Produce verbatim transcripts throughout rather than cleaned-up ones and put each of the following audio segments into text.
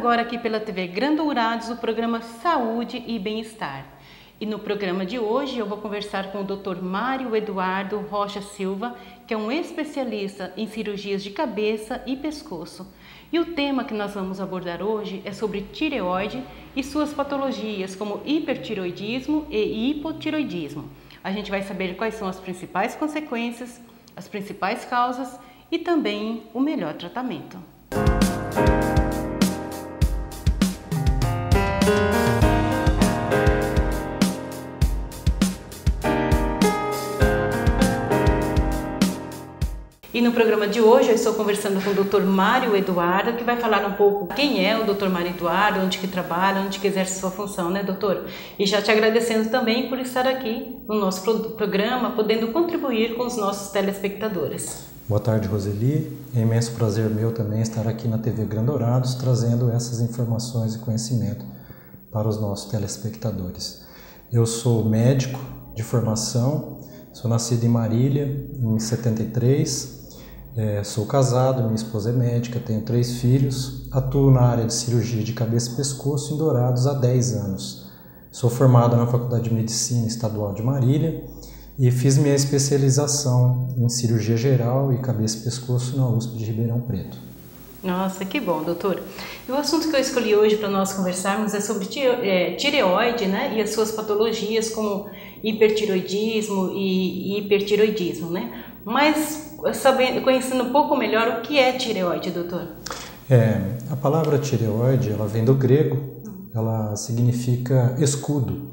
agora aqui pela T V Grandourados o programa Saúde e Bem-Estar. E no programa de hoje eu vou conversar com o doutor Mário Eduardo Rocha Silva, que é um especialista em cirurgias de cabeça e pescoço. E o tema que nós vamos abordar hoje é sobre tireoide e suas patologias, como hipertireoidismo e hipotireoidismo. A gente vai saber quais são as principais consequências, as principais causas e também o melhor tratamento. E no programa de hoje eu estou conversando com o doutor Mário Eduardo, que vai falar um pouco quem é o doutor Mário Eduardo, onde que trabalha, onde que exerce sua função, né, doutor? E já te agradecendo também por estar aqui no nosso programa, podendo contribuir com os nossos telespectadores. Boa tarde, Roseli. É imenso prazer meu também estar aqui na T V Grandourados, trazendo essas informações e conhecimento para os nossos telespectadores. Eu sou médico de formação, sou nascido em Marília em setenta e três. É, sou casado, minha esposa é médica, tenho três filhos, atuo na área de cirurgia de cabeça e pescoço em Dourados há dez anos. Sou formado na Faculdade de Medicina Estadual de Marília e fiz minha especialização em cirurgia geral e cabeça e pescoço na U S P de Ribeirão Preto. Nossa, que bom, doutor. E o assunto que eu escolhi hoje para nós conversarmos é sobre tireoide, né, e as suas patologias como hipertireoidismo e hipertireoidismo, né? Mas sabendo, conhecendo um pouco melhor o que é tireoide, doutor? É, a palavra tireoide, ela vem do grego, ela significa escudo.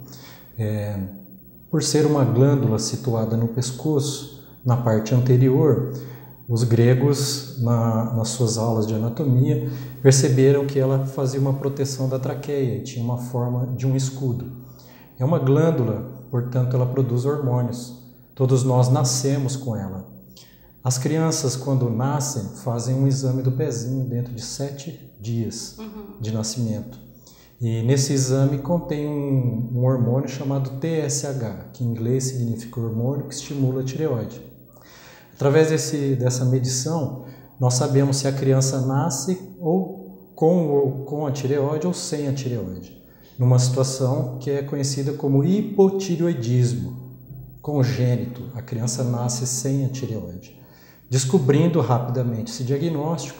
É, por ser uma glândula situada no pescoço, na parte anterior, os gregos, na, nas suas aulas de anatomia, perceberam que ela fazia uma proteção da traqueia e tinha uma forma de um escudo. É uma glândula, portanto, ela produz hormônios. Todos nós nascemos com ela. As crianças, quando nascem, fazem um exame do pezinho dentro de sete dias uhum. de nascimento. E nesse exame contém um, um hormônio chamado T S H, que em inglês significa hormônio que estimula a tireoide. Através desse, dessa medição, nós sabemos se a criança nasce ou com, ou com a tireoide ou sem a tireoide, numa situação que é conhecida como hipotireoidismo congênito. A criança nasce sem a tireoide. Descobrindo rapidamente esse diagnóstico,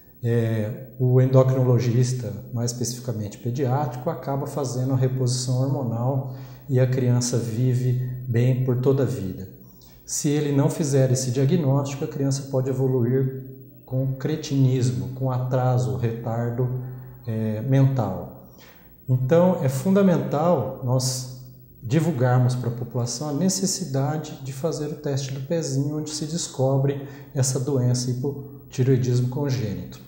é, o endocrinologista, mais especificamente pediátrico, acaba fazendo a reposição hormonal e a criança vive bem por toda a vida. Se ele não fizer esse diagnóstico, a criança pode evoluir com cretinismo, com atraso, retardo é, mental. Então, é fundamental nós divulgarmos para a população a necessidade de fazer o teste do pezinho, onde se descobre essa doença hipotireoidismo congênito.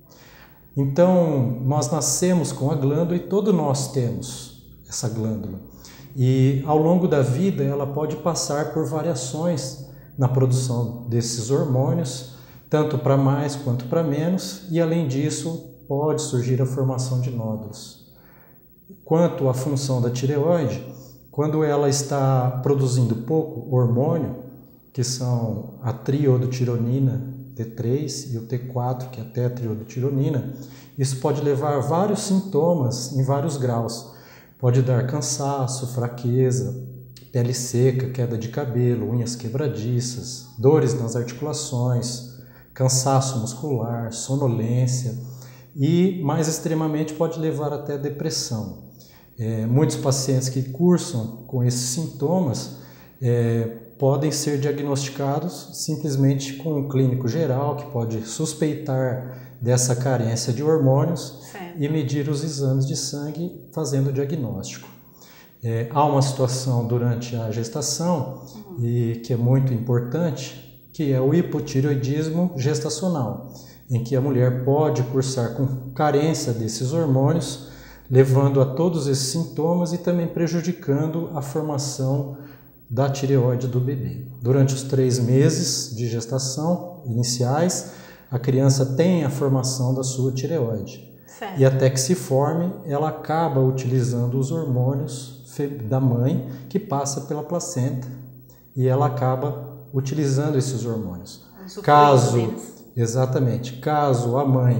Então, nós nascemos com a glândula e todos nós temos essa glândula. E ao longo da vida ela pode passar por variações na produção desses hormônios, tanto para mais quanto para menos, e além disso pode surgir a formação de nódulos. Quanto à função da tireoide, quando ela está produzindo pouco hormônio, que são a triodotironina T três e o T quatro, que é a tetriodotironina, isso pode levar a vários sintomas em vários graus. Pode dar cansaço, fraqueza, pele seca, queda de cabelo, unhas quebradiças, dores nas articulações, cansaço muscular, sonolência e, mais extremamente, pode levar até depressão. É, muitos pacientes que cursam com esses sintomas é, podem ser diagnosticados simplesmente com um clínico geral que pode suspeitar dessa carência de hormônios certo. E medir os exames de sangue fazendo o diagnóstico. É, há uma situação durante a gestação uhum. e que é muito importante, que é o hipotireoidismo gestacional, em que a mulher pode cursar com carência desses hormônios, levando a todos esses sintomas e também prejudicando a formação da tireoide do bebê. Durante os três meses de gestação iniciais, a criança tem a formação da sua tireoide. Certo. E até que se forme, ela acaba utilizando os hormônios da mãe, que passa pela placenta, e ela acaba utilizando esses hormônios. Caso, exatamente, caso a mãe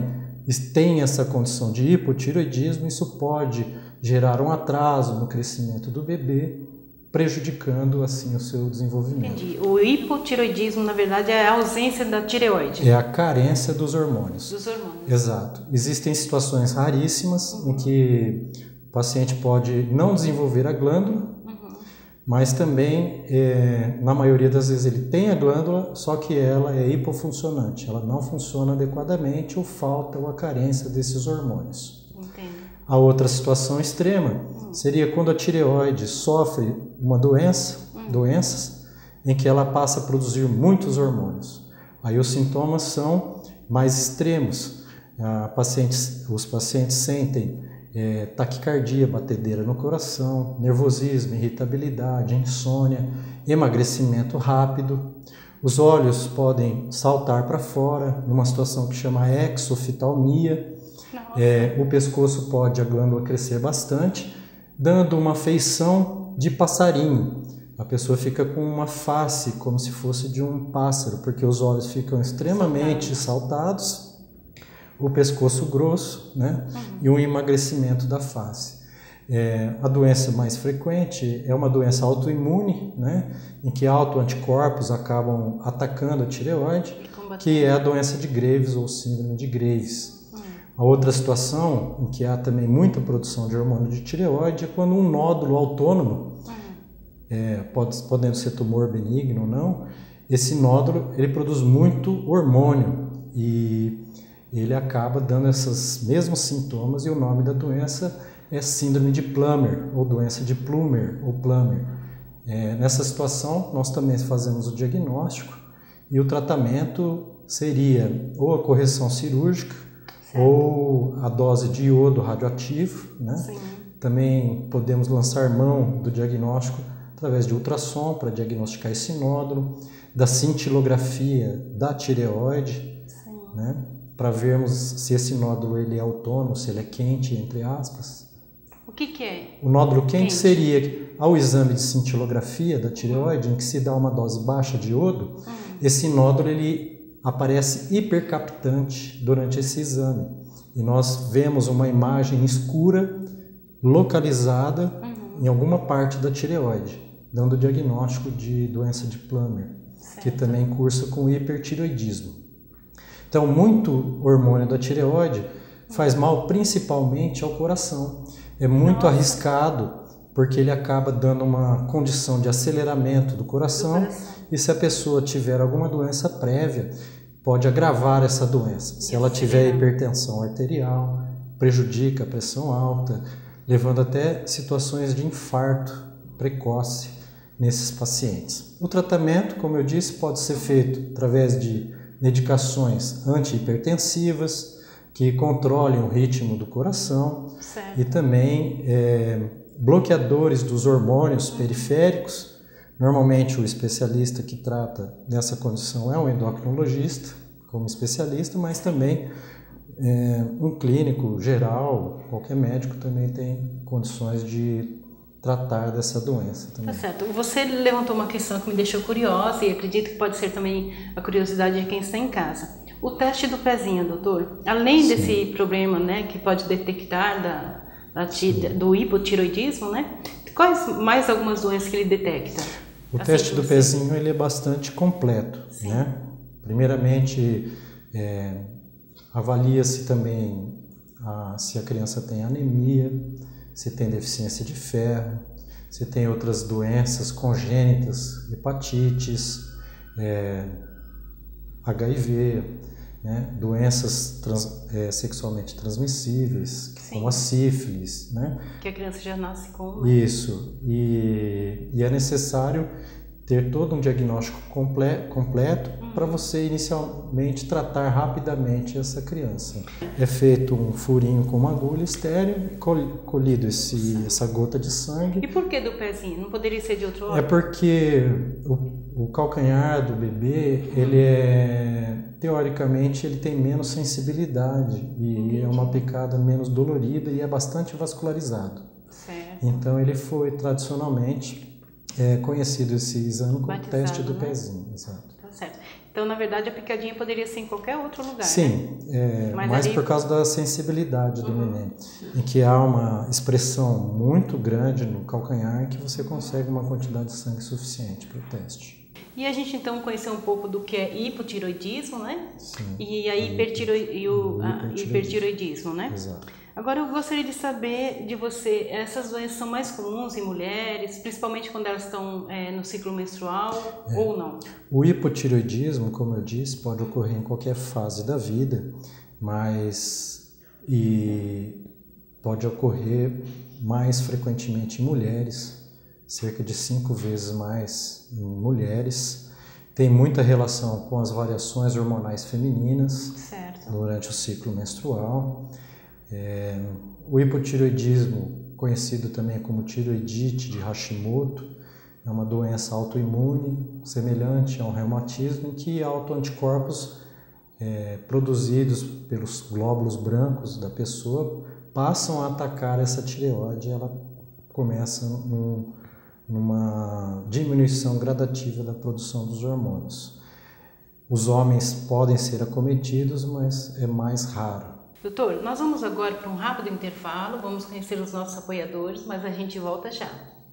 tem essa condição de hipotireoidismo, isso pode gerar um atraso no crescimento do bebê, prejudicando assim o seu desenvolvimento. Entendi. O hipotireoidismo, na verdade, é a ausência da tireoide. É a carência dos hormônios. Dos hormônios. Exato. Existem situações raríssimas uhum. em que o paciente pode não desenvolver a glândula, uhum. mas também, é, na maioria das vezes, ele tem a glândula, só que ela é hipofuncionante. Ela não funciona adequadamente ou falta ou a carência desses hormônios. Entendo. A outra situação extrema uhum. seria quando a tireoide sofre uma doença, uhum. doenças, em que ela passa a produzir muitos hormônios. Aí os sintomas são mais extremos. A pacientes, os pacientes sentem é, taquicardia, batedeira no coração, nervosismo, irritabilidade, insônia, emagrecimento rápido. Os olhos podem saltar para fora, numa situação que chama exoftalmia. É, o pescoço pode, a glândula, crescer bastante, dando uma feição de passarinho. A pessoa fica com uma face como se fosse de um pássaro, porque os olhos ficam extremamente saltados, o pescoço grosso, né? Uhum. E um emagrecimento da face. É, a doença mais frequente é uma doença autoimune, né? Em que autoanticorpos acabam atacando a tireoide, que é a doença de Graves ou síndrome de Graves. A outra situação em que há também muita produção de hormônio de tireoide é quando um nódulo autônomo, uhum. é, pode, podendo ser tumor benigno ou não, esse nódulo ele produz muito hormônio e ele acaba dando esses mesmos sintomas, e o nome da doença é síndrome de Plummer ou doença de Plummer ou Plummer. É, nessa situação nós também fazemos o diagnóstico e o tratamento seria ou a correção cirúrgica, certo. Ou a dose de iodo radioativo, né? Sim. Também podemos lançar mão do diagnóstico através de ultrassom para diagnosticar esse nódulo, da cintilografia da tireoide, né? Para vermos se esse nódulo ele é autônomo, se ele é quente, entre aspas. O que, que é? O nódulo quente, quente seria ao exame de cintilografia da tireoide, em que se dá uma dose baixa de iodo, hum. esse nódulo ele aparece hipercaptante durante esse exame. E nós vemos uma imagem escura localizada uhum. em alguma parte da tireoide, dando o diagnóstico de doença de Plummer, certo. Que também cursa com hipertireoidismo. Então, muito hormônio da tireoide faz mal principalmente ao coração. É muito Nossa. arriscado, porque ele acaba dando uma condição de aceleramento do coração, do coração. E se a pessoa tiver alguma doença prévia, pode agravar essa doença. Se ela tiver hipertensão arterial, prejudica a pressão alta, levando até situações de infarto precoce nesses pacientes. O tratamento, como eu disse, pode ser feito através de medicações antihipertensivas, que controlem o ritmo do coração, certo. E também é, bloqueadores dos hormônios periféricos. Normalmente o especialista que trata dessa condição é um endocrinologista, como especialista, mas também é, um clínico geral, qualquer médico também tem condições de tratar dessa doença também. Tá certo. Você levantou uma questão que me deixou curiosa e acredito que pode ser também a curiosidade de quem está em casa. O teste do pezinho, doutor, além Sim. desse problema, né, que pode detectar da, da do hipotireoidismo, né, quais mais algumas doenças que ele detecta? O assim teste do pezinho ele é bastante completo, Sim. né? Primeiramente, é, avalia-se também a, se a criança tem anemia, se tem deficiência de ferro, se tem outras doenças congênitas, hepatites, é, H I V, né? Doenças trans, é, sexualmente transmissíveis, Sim. como a sífilis, né? Que a criança já nasce com. Isso, e, e é necessário ter todo um diagnóstico comple, completo uhum. para você inicialmente tratar rapidamente essa criança. É feito um furinho com uma agulha estéril, colhido esse, essa gota de sangue. E por que do pezinho? Não poderia ser de outro órgão? É porque o, o calcanhar do bebê, uhum. ele é, teoricamente, ele tem menos sensibilidade e Entendi. É uma picada menos dolorida e é bastante vascularizado. Certo. Então ele foi tradicionalmente É conhecido esse exame como Batizado, teste do né? pezinho. Exato. Tá certo. Então, na verdade, a picadinha poderia ser em qualquer outro lugar, Sim, né? é, Mas mais ali... por causa da sensibilidade do Uhum. neném, em que há uma expressão muito grande no calcanhar que você consegue uma quantidade de sangue suficiente para o teste. E a gente então conheceu um pouco do que é hipotiroidismo, né? Sim, E a hipertiro... e o a hipertiroidismo. hipertiroidismo, né? Exato. Agora eu gostaria de saber de você, essas doenças são mais comuns em mulheres, principalmente quando elas estão é, no ciclo menstrual, É. ou não? O hipotireoidismo, como eu disse, pode ocorrer em qualquer fase da vida, mas e pode ocorrer mais frequentemente em mulheres, cerca de cinco vezes mais em mulheres. Tem muita relação com as variações hormonais femininas Certo. durante o ciclo menstrual. É, o hipotireoidismo, conhecido também como tireoidite de Hashimoto, é uma doença autoimune semelhante a um reumatismo em que autoanticorpos é, produzidos pelos glóbulos brancos da pessoa passam a atacar essa tireoide e ela começa num, numa diminuição gradativa da produção dos hormônios. Os homens podem ser acometidos, mas é mais raro. Doutor, nós vamos agora para um rápido intervalo, vamos conhecer os nossos apoiadores, mas a gente volta já.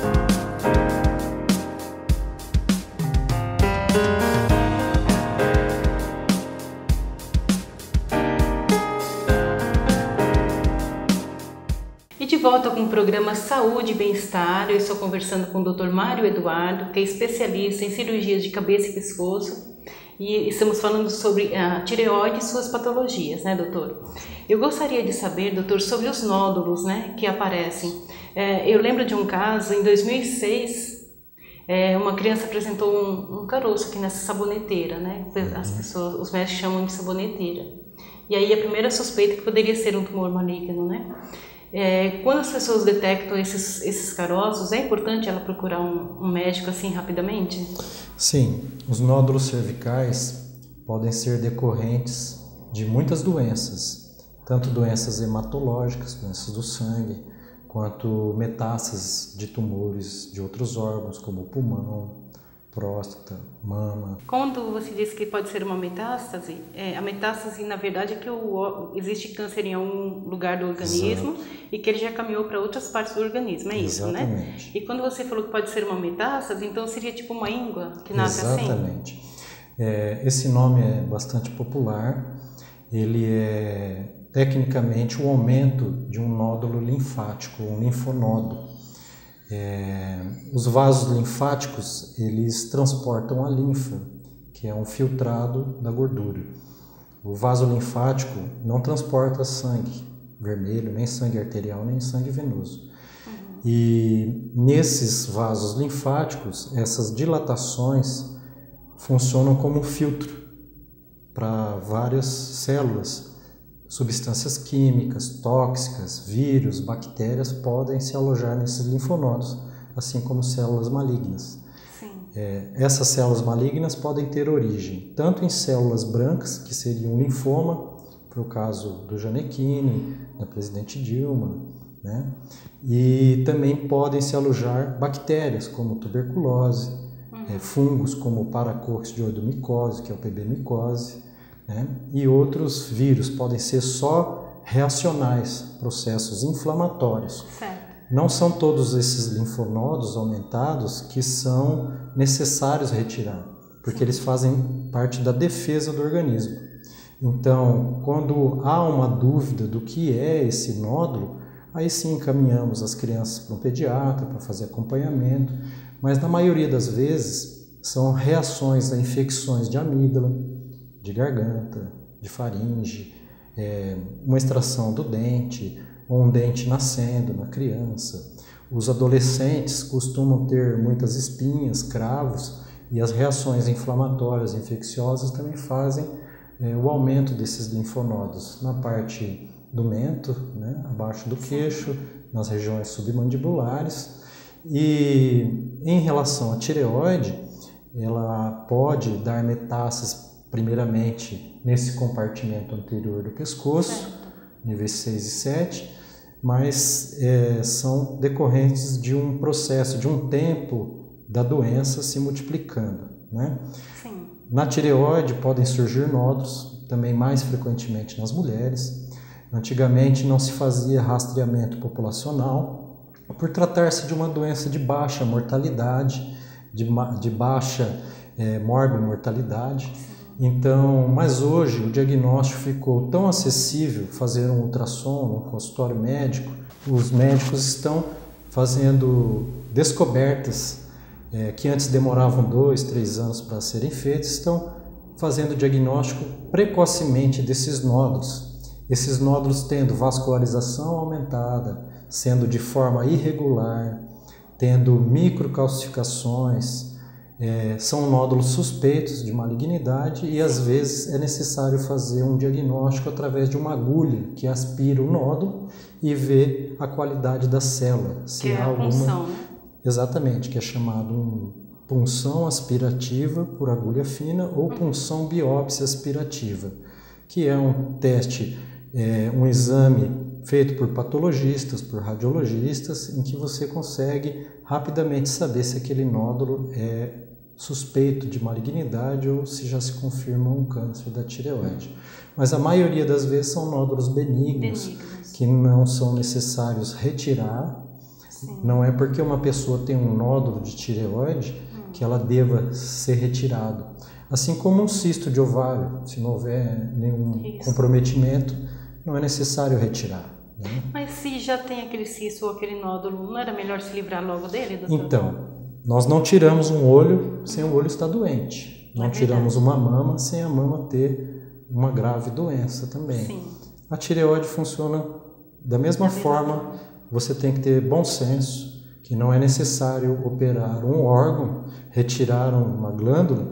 E de volta com o programa Saúde e Bem-Estar, eu estou conversando com o doutor Mário Eduardo, que é especialista em cirurgias de cabeça e pescoço, e estamos falando sobre a tireoide e suas patologias, né, doutor? Eu gostaria de saber, doutor, sobre os nódulos, né, que aparecem. É, eu lembro de um caso, em dois mil e seis, é, uma criança apresentou um, um caroço aqui nessa saboneteira, né? As pessoas, os médicos chamam de saboneteira. E aí a primeira suspeita que poderia ser um tumor maligno, né? É, quando as pessoas detectam esses, esses caroços, é importante ela procurar um, um médico assim rapidamente? Sim, os nódulos cervicais podem ser decorrentes de muitas doenças, tanto doenças hematológicas, doenças do sangue, quanto metástases de tumores de outros órgãos, como o pulmão, próstata, mama. Quando você disse que pode ser uma metástase, é, a metástase na verdade é que o, existe câncer em algum lugar do organismo. Exato. E que ele já caminhou para outras partes do organismo, é isso, Exatamente. Né? E quando você falou que pode ser uma metástase, então seria tipo uma íngua que nasce Exatamente. assim? Exatamente. É, esse nome é bastante popular, ele é tecnicamente o aumento de um nódulo linfático, um linfonodo. É, os vasos linfáticos, eles transportam a linfa, que é um filtrado da gordura. O vaso linfático não transporta sangue vermelho, nem sangue arterial, nem sangue venoso. Uhum. E nesses vasos linfáticos, essas dilatações funcionam como filtro para várias células. Substâncias químicas, tóxicas, vírus, bactérias podem se alojar nesses linfonodos, assim como células malignas. Sim. É, essas células malignas podem ter origem tanto em células brancas, que seriam um linfoma, foi o caso do Janequine, da presidente Dilma, né? E também podem se alojar bactérias, como tuberculose, uhum. é, fungos como paracoccidioidomicose, que é o P B micose, né? E outros vírus podem ser só reacionais, processos inflamatórios. Certo. Não são todos esses linfonodos aumentados que são necessários retirar, porque Sim. eles fazem parte da defesa do organismo. Então, quando há uma dúvida do que é esse nódulo, aí sim encaminhamos as crianças para um pediatra para fazer acompanhamento, mas na maioria das vezes são reações a infecções de amígdala, de garganta, de faringe, é, uma extração do dente, ou um dente nascendo na criança. Os adolescentes costumam ter muitas espinhas, cravos, e as reações inflamatórias e infecciosas também fazem é, o aumento desses linfonodos na parte do mento, né, abaixo do queixo, nas regiões submandibulares. E em relação à tireoide, ela pode dar metástases primeiramente nesse compartimento anterior do pescoço, certo. Níveis seis e sete, mas é, são decorrentes de um processo, de um tempo da doença se multiplicando, né? Sim. Na tireoide podem surgir nódulos, também mais frequentemente nas mulheres. Antigamente não se fazia rastreamento populacional, por tratar-se de uma doença de baixa mortalidade, de, de baixa é, morbimortalidade. Então, mas hoje o diagnóstico ficou tão acessível, fazer um ultrassom no consultório médico, os médicos estão fazendo descobertas é, que antes demoravam dois, três anos para serem feitas, estão fazendo diagnóstico precocemente desses nódulos. Esses nódulos tendo vascularização aumentada, sendo de forma irregular, tendo microcalcificações, é, são nódulos suspeitos de malignidade e às vezes é necessário fazer um diagnóstico através de uma agulha que aspira o nódulo e vê a qualidade da célula. Se que é há a alguma... punção, né? Exatamente, que é chamado um punção aspirativa por agulha fina ou punção biópsia aspirativa, que é um teste, é, um exame feito por patologistas, por radiologistas, em que você consegue rapidamente saber se aquele nódulo é suspeito de malignidade ou se já se confirma um câncer da tireoide. Mas a maioria das vezes são nódulos benignos, benignos. que não são necessários retirar. Sim. Não é porque uma pessoa tem um nódulo de tireoide hum. que ela deva ser retirado. Assim como um cisto de ovário, se não houver nenhum Isso. comprometimento, não é necessário retirar. Né? Mas se já tem aquele cisto ou aquele nódulo, não era melhor se livrar logo dele, doutor? Então, nós não tiramos um olho sem o olho estar doente. Não é tiramos uma mama sem a mama ter uma grave doença também. Sim. A tireoide funciona da mesma, da mesma forma, forma. Você tem que ter bom senso, que não é necessário operar um órgão, retirar uma glândula,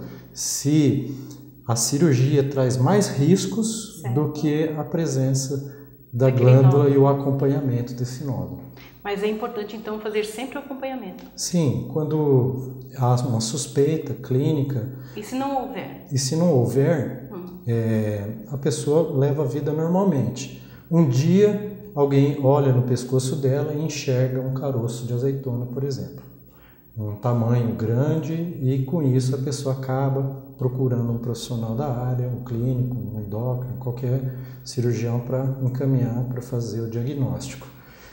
se a cirurgia traz mais riscos certo. do que a presença da Aquele glândula nódulo. E o acompanhamento desse nódulo. Mas é importante, então, fazer sempre o acompanhamento? Sim, quando há uma suspeita clínica... E se não houver? E se não houver, hum. é, a pessoa leva a vida normalmente. Um dia, alguém olha no pescoço dela e enxerga um caroço de azeitona, por exemplo. Um tamanho grande e, com isso, a pessoa acaba procurando um profissional da área, um clínico, um endócrino, qualquer cirurgião para encaminhar para fazer o diagnóstico.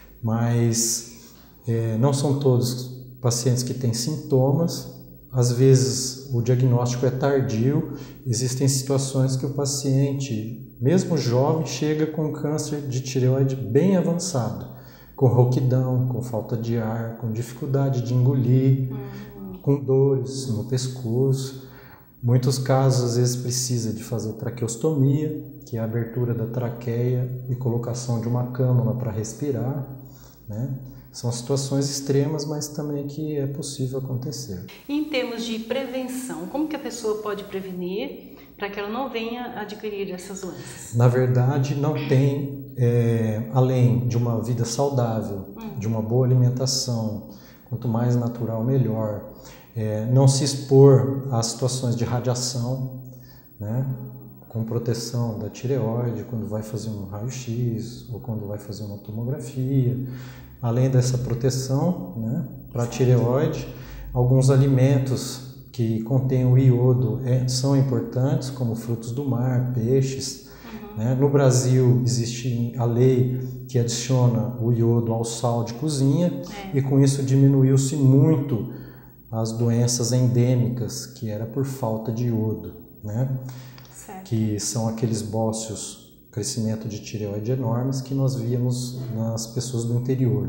Mas é, não são todos pacientes que têm sintomas, às vezes o diagnóstico é tardio, existem situações que o paciente, mesmo jovem, chega com câncer de tireoide bem avançado, com rouquidão, com falta de ar, com dificuldade de engolir, uhum. com dores no pescoço. Muitos casos, às vezes, precisa de fazer traqueostomia, que é a abertura da traqueia e colocação de uma cânula para respirar. Né? São situações extremas, mas também que é possível acontecer. E em termos de prevenção, como que a pessoa pode prevenir para que ela não venha adquirir essas doenças? Na verdade, não tem, é, além de uma vida saudável, hum. de uma boa alimentação, quanto mais natural, melhor. É, não se expor a situações de radiação, né? Com proteção da tireoide, quando vai fazer um raio-x ou quando vai fazer uma tomografia. Além dessa proteção, né, para a tireoide, alguns alimentos que contêm o iodo é, são importantes, como frutos do mar, peixes. Uhum. Né? No Brasil existe a lei que adiciona o iodo ao sal de cozinha é. e com isso diminuiu-se muito as doenças endêmicas, que era por falta de iodo, né? Que são aqueles bócios, crescimento de tireoide enormes que nós víamos nas pessoas do interior.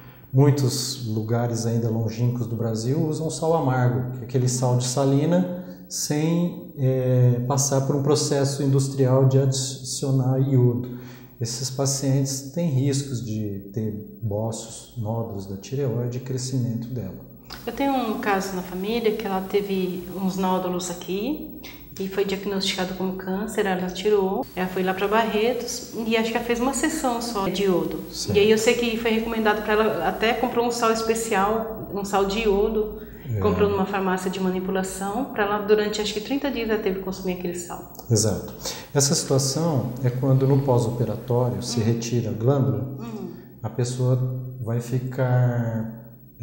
Muitos lugares ainda longínquos do Brasil usam sal amargo, que é aquele sal de salina, sem é, passar por um processo industrial de adicionar iodo. Esses pacientes têm riscos de ter bócios, nódulos da tireoide e crescimento dela. Eu tenho um caso na família que ela teve uns nódulos aqui e foi diagnosticado como câncer, ela tirou, ela foi lá para Barretos e acho que ela fez uma sessão só de iodo. Certo. E aí eu sei que foi recomendado para ela, até comprou um sal especial, um sal de iodo, é. comprou numa farmácia de manipulação, para ela durante acho que trinta dias ela teve que consumir aquele sal. Exato. Essa situação é quando no pós-operatório se hum. retira a glândula, hum. a pessoa vai ficar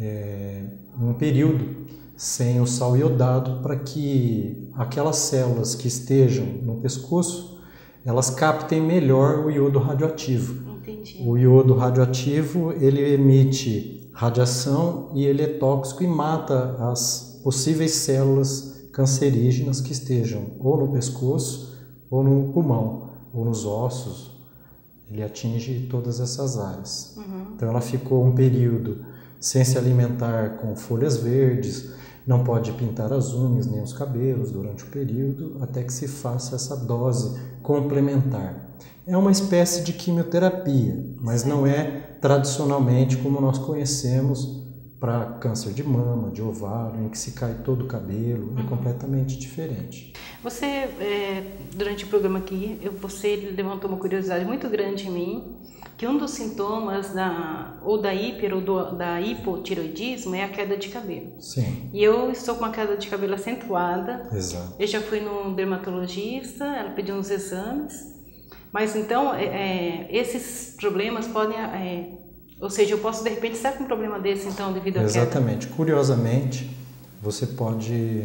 é, um período sem o sal iodado para que aquelas células que estejam no pescoço, elas captem melhor o iodo radioativo. Entendi. O iodo radioativo, ele emite radiação e ele é tóxico e mata as possíveis células cancerígenas que estejam ou no pescoço, ou no pulmão, ou nos ossos. Ele atinge todas essas áreas. Uhum. Então ela ficou um período sem se alimentar com folhas verdes, não pode pintar as unhas nem os cabelos durante o período, até que se faça essa dose complementar. É uma espécie de quimioterapia, mas não é tradicionalmente como nós conhecemos para câncer de mama, de ovário, em que se cai todo o cabelo, é completamente diferente. Você, é, durante o programa aqui, eu, você levantou uma curiosidade muito grande em mim, que um dos sintomas da, ou da hiper ou do, da hipotireoidismo é a queda de cabelo. Sim. E eu estou com uma queda de cabelo acentuada. Exato. Eu já fui num dermatologista, ela pediu uns exames, mas então é, é, esses problemas podem, é, ou seja, eu posso de repente estar com um problema desse então devido à queda. Exatamente. Curiosamente, você pode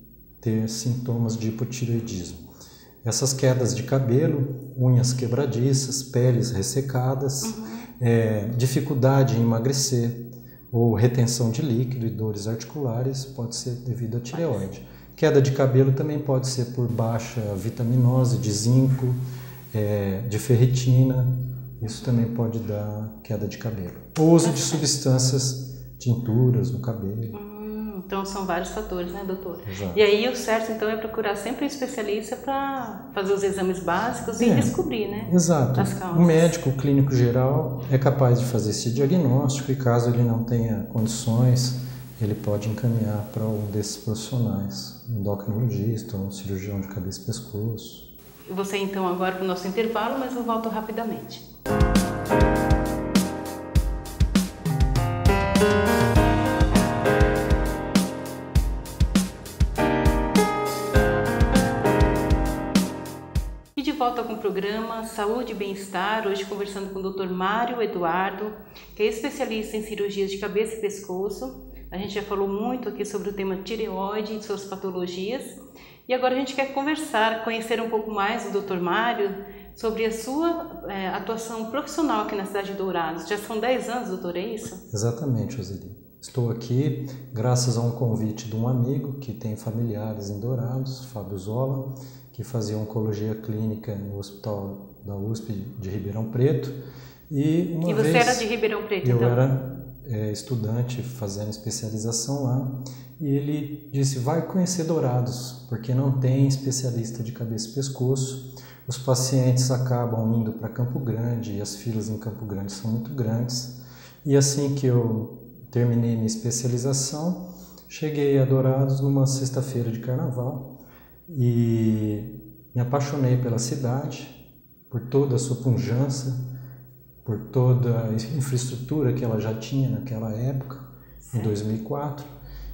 ter sintomas de hipotireoidismo. Essas quedas de cabelo, unhas quebradiças, peles ressecadas, uhum. é, dificuldade em emagrecer ou retenção de líquido e dores articulares pode ser devido à tireoide. Queda de cabelo também pode ser por baixa vitaminose de zinco, é, de ferritina, isso também pode dar queda de cabelo. O uso de substâncias, tinturas no cabelo. Então são vários fatores, né, doutor? Exato. E aí o certo então é procurar sempre um especialista para fazer os exames básicos e é, descobrir, né? Exato. As causas. O médico, o clínico geral, é capaz de fazer esse diagnóstico e caso ele não tenha condições, ele pode encaminhar para um desses profissionais, um endocrinologista, um cirurgião de cabeça e pescoço. Você então agora para o nosso intervalo, mas eu volto rapidamente. Volta com o programa Saúde e Bem-Estar, hoje conversando com o doutor Mário Eduardo, que é especialista em cirurgias de cabeça e pescoço. A gente já falou muito aqui sobre o tema tireoide e suas patologias. E agora a gente quer conversar, conhecer um pouco mais do doutor Mário sobre a sua é, atuação profissional aqui na cidade de Dourados. Já são dez anos, doutor, é isso? Exatamente, Roseli. Estou aqui graças a um convite de um amigo que tem familiares em Dourados, Fábio Zola, que fazia oncologia clínica no hospital da U S P de Ribeirão Preto. E, uma e você vez, era de Ribeirão Preto, eu então? Eu era é, estudante fazendo especialização lá, e ele disse, vai conhecer Dourados, porque não tem especialista de cabeça e pescoço. Os pacientes acabam indo para Campo Grande, e as filas em Campo Grande são muito grandes. E assim que eu terminei minha especialização, cheguei a Dourados numa sexta-feira de carnaval, e me apaixonei pela cidade, por toda a sua pujança, por toda a infraestrutura que ela já tinha naquela época, em dois mil e quatro,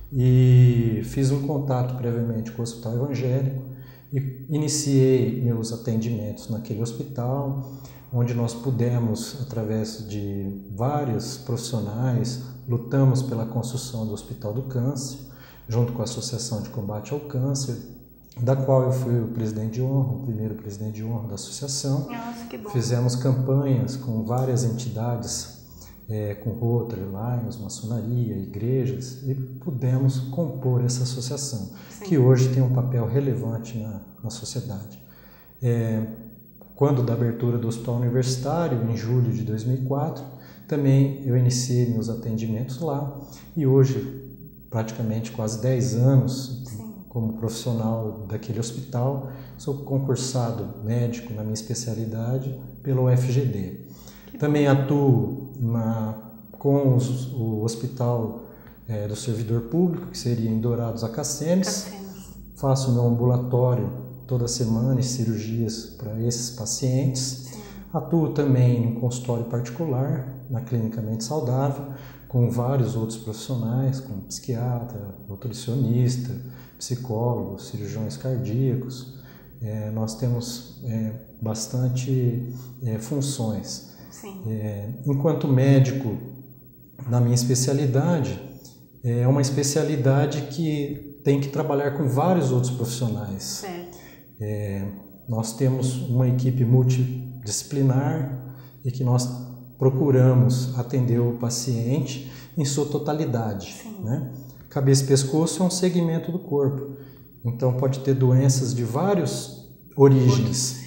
e fiz um contato previamente com o Hospital Evangélico e iniciei meus atendimentos naquele hospital, onde nós pudemos, através de vários profissionais, lutamos pela construção do Hospital do Câncer, junto com a Associação de Combate ao Câncer, da qual eu fui o presidente de honra, o primeiro presidente de honra da associação. Nossa, que bom. Fizemos campanhas com várias entidades, é, com Rotary, Lions, maçonaria, igrejas, e pudemos compor essa associação, Sim. que hoje tem um papel relevante na, na sociedade. É, quando da abertura do Hospital Universitário, em julho de dois mil e quatro, também eu iniciei meus atendimentos lá, e hoje, praticamente quase dez anos, Sim. como profissional daquele hospital, sou concursado médico na minha especialidade pelo U F G D. Também atuo na, com os, o Hospital é, do Servidor Público, que seria em Dourados Acacenes. Faço meu ambulatório toda semana e cirurgias para esses pacientes. Sim. Atuo também no consultório particular, na Clínica Mente Saudável, com vários outros profissionais, como psiquiatra, nutricionista, psicólogo, cirurgiões cardíacos. É, nós temos é, bastante é, funções. Sim. É, enquanto médico, na minha especialidade, é uma especialidade que tem que trabalhar com vários outros profissionais. Certo. É, nós temos uma equipe multidisciplinar e que nós procuramos atender o paciente em sua totalidade, né? Cabeça e pescoço é um segmento do corpo, então pode ter doenças de várias origens,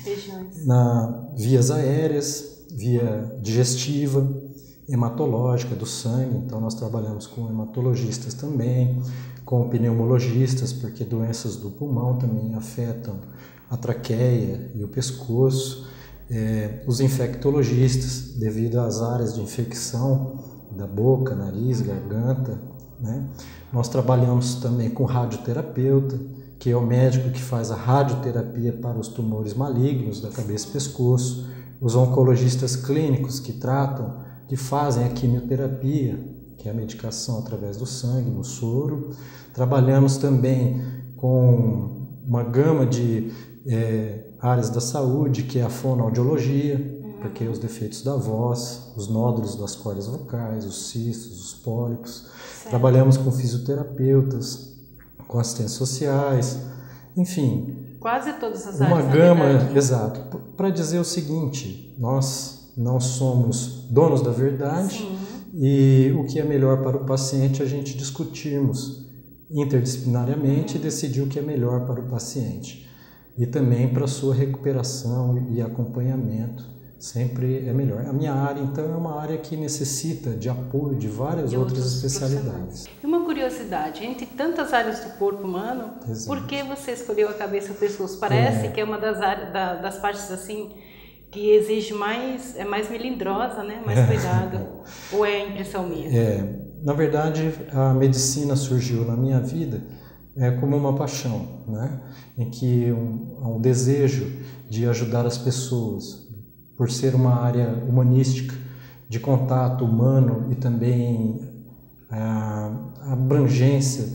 na vias aéreas, via digestiva, hematológica do sangue, então nós trabalhamos com hematologistas também, com pneumologistas, porque doenças do pulmão também afetam a traqueia e o pescoço, é, os infectologistas, devido às áreas de infecção da boca, nariz, garganta, né? Nós trabalhamos também com radioterapeuta, que é o médico que faz a radioterapia para os tumores malignos da cabeça e pescoço, os oncologistas clínicos que tratam, que fazem a quimioterapia, que é a medicação através do sangue, no soro. Trabalhamos também com uma gama de é, áreas da saúde, que é a fonoaudiologia, porque os defeitos da voz, os nódulos das cordas vocais, os cistos, os pólipos. Certo. Trabalhamos com fisioterapeutas, com assistentes sociais, enfim. Quase todas as áreas. Uma gama, exato. Para dizer o seguinte, nós não somos donos da verdade. Sim. E o que é melhor para o paciente a gente discutirmos interdisciplinariamente e decidir o que é melhor para o paciente. E também para a sua recuperação e acompanhamento, sempre é melhor. A minha área, então, é uma área que necessita de apoio de várias de outras especialidades. E uma curiosidade, entre tantas áreas do corpo humano, exato, por que você escolheu a cabeça e o pescoço? Parece é. que é uma das, áreas, da, das partes assim que exige mais, é mais melindrosa, né? Mais cuidado. Ou é impressão minha? É, na verdade, a medicina surgiu na minha vida é, como uma paixão, né? Em que um, um desejo de ajudar as pessoas, por ser uma área humanística, de contato humano e também a, a abrangência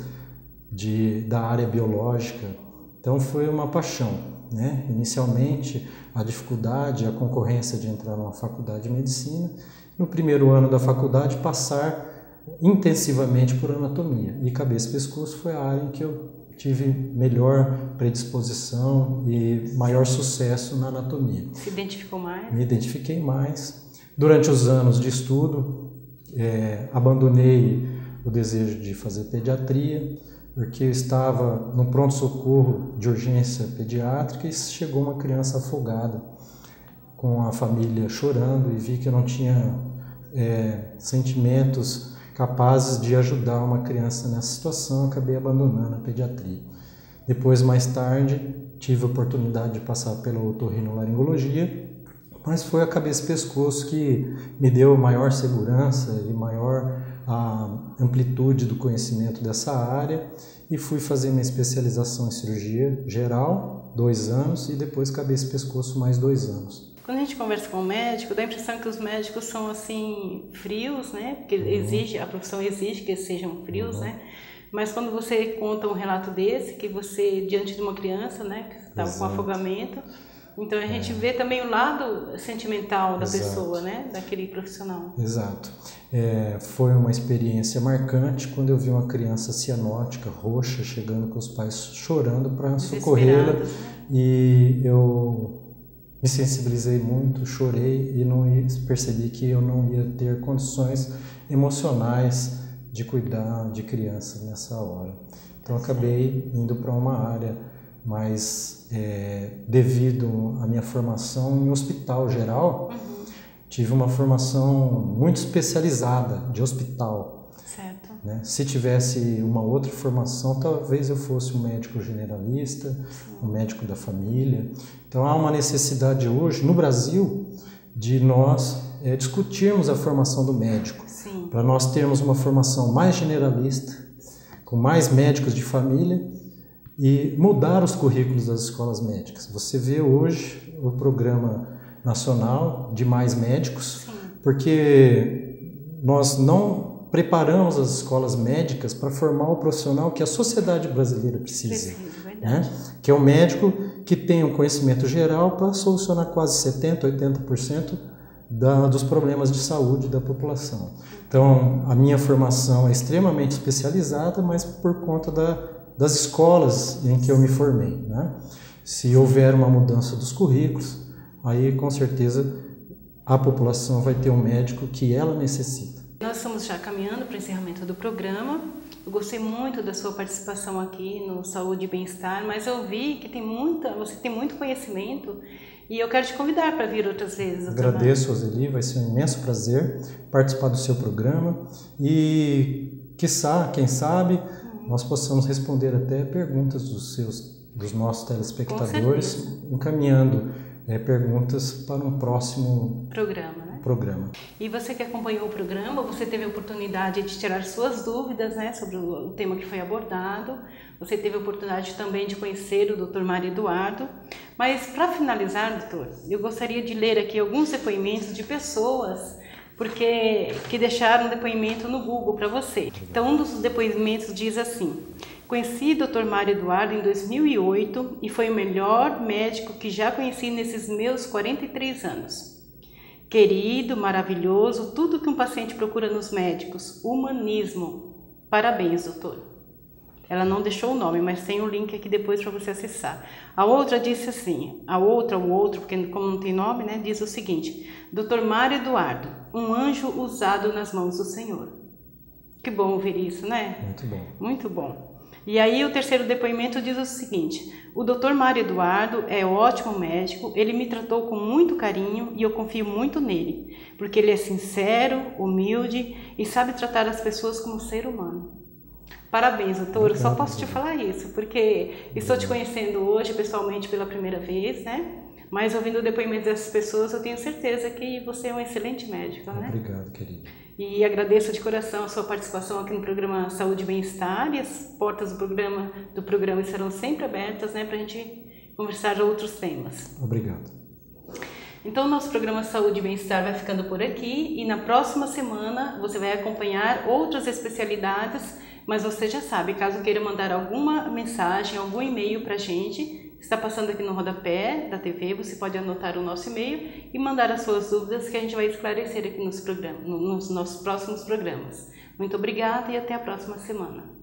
de, da área biológica. Então foi uma paixão, né? Inicialmente a dificuldade, a concorrência de entrar numa faculdade de medicina, no primeiro ano da faculdade passar intensivamente por anatomia, e cabeça e pescoço foi a área em que eu tive melhor predisposição e maior sucesso na anatomia. Se identificou mais? Me identifiquei mais. Durante os anos de estudo, é, abandonei o desejo de fazer pediatria, porque eu estava no pronto-socorro de urgência pediátrica e chegou uma criança afogada, com a família chorando, e vi que eu não tinha é, sentimentos capazes de ajudar uma criança nessa situação, acabei abandonando a pediatria. Depois, mais tarde, tive a oportunidade de passar pela otorrinolaringologia, mas foi a cabeça e pescoço que me deu maior segurança e maior a amplitude do conhecimento dessa área, e fui fazer minha especialização em cirurgia geral, dois anos, e depois cabeça e pescoço, mais dois anos. Quando a gente conversa com o médico, dá a impressão que os médicos são assim frios, né? Porque exige, a profissão exige que eles sejam frios, uhum, né? Mas quando você conta um relato desse, que você, diante de uma criança, né, que estava com afogamento, então a gente é. vê também o lado sentimental da Exato. pessoa, né, daquele profissional. Exato. É, foi uma experiência marcante quando eu vi uma criança cianótica, roxa, chegando com os pais chorando para socorrê-la, né? E eu me sensibilizei muito, chorei e não ia, percebi que eu não ia ter condições emocionais de cuidar de criança nessa hora. Então acabei indo para uma área mais, é, devido à minha formação em hospital geral, uhum, tive uma formação muito especializada de hospital. Certo. Né? Se tivesse uma outra formação, talvez eu fosse um médico generalista, um médico da família. Então há uma necessidade hoje, no Brasil, de nós é, discutirmos a formação do médico, para nós termos uma formação mais generalista, com mais médicos de família, e mudar os currículos das escolas médicas. Você vê hoje o Programa Nacional de Mais Médicos, Sim. porque nós não preparamos as escolas médicas para formar o profissional que a sociedade brasileira precisa, Precisa, né? Que é o médico que tem um conhecimento geral para solucionar quase setenta por cento, oitenta por cento da, dos problemas de saúde da população. Então, a minha formação é extremamente especializada, mas por conta da, das escolas em que eu me formei, né? Se houver uma mudança dos currículos, aí com certeza a população vai ter um médico que ela necessita. Nós estamos já caminhando para o encerramento do programa. Eu gostei muito da sua participação aqui no Saúde e Bem-Estar, mas eu vi que tem muita, você tem muito conhecimento e eu quero te convidar para vir outras vezes. Agradeço, Roseli, vai ser um imenso prazer participar do seu programa e, quiçá, quem sabe, uhum. nós possamos responder até perguntas dos, seus, dos nossos telespectadores, encaminhando é, perguntas para um próximo programa, né? programa. E você que acompanhou o programa, você teve a oportunidade de tirar suas dúvidas, né, sobre o tema que foi abordado. Você teve a oportunidade também de conhecer o doutor Mário Eduardo. Mas para finalizar, doutor, eu gostaria de ler aqui alguns depoimentos de pessoas porque que deixaram depoimento no Google para você. Então, um dos depoimentos diz assim: conheci o doutor Mário Eduardo em dois mil e oito e foi o melhor médico que já conheci nesses meus quarenta e três anos. Querido, maravilhoso, tudo que um paciente procura nos médicos, humanismo. Parabéns, doutor. Ela não deixou o nome, mas tem o link aqui depois para você acessar. A outra disse assim, a outra, o outro, porque como não tem nome, né, diz o seguinte: doutor Mário Eduardo, um anjo usado nas mãos do Senhor. Que bom ouvir isso, né? Muito bom. Muito bom. E aí o terceiro depoimento diz o seguinte: o doutor Mário Eduardo é ótimo médico, ele me tratou com muito carinho e eu confio muito nele, porque ele é sincero, humilde e sabe tratar as pessoas como ser humano. Parabéns, doutor, eu só posso te falar isso, porque estou te conhecendo hoje pessoalmente pela primeira vez, né? Mas ouvindo o depoimento dessas pessoas, eu tenho certeza que você é um excelente médico, né? Obrigado, querido. E agradeço de coração a sua participação aqui no programa Saúde e Bem-Estar, e as portas do programa, do programa estarão sempre abertas, né, para a gente conversar outros temas. Obrigado. Então, o nosso programa Saúde e Bem-Estar vai ficando por aqui e na próxima semana você vai acompanhar outras especialidades, mas você já sabe, caso queira mandar alguma mensagem, algum e-mail para a gente, está passando aqui no rodapé da T V, você pode anotar o nosso e-mail e mandar as suas dúvidas que a gente vai esclarecer aqui nos, programas, nos nossos próximos programas. Muito obrigada e até a próxima semana.